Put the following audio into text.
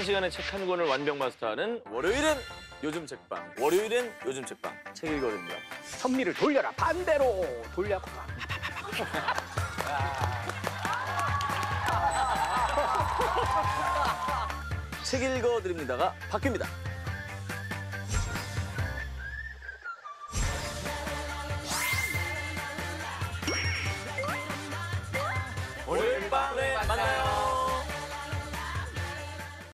1시간에 책 한 권을 완벽 마스터하는 월요일은 요즘 책방, 월요일은 요즘 책방, 책 읽어드립니다. 선미를 돌려라. 반대로 돌려. 책 읽어드립니다가 바뀝니다. 월요일 밤에 만나요.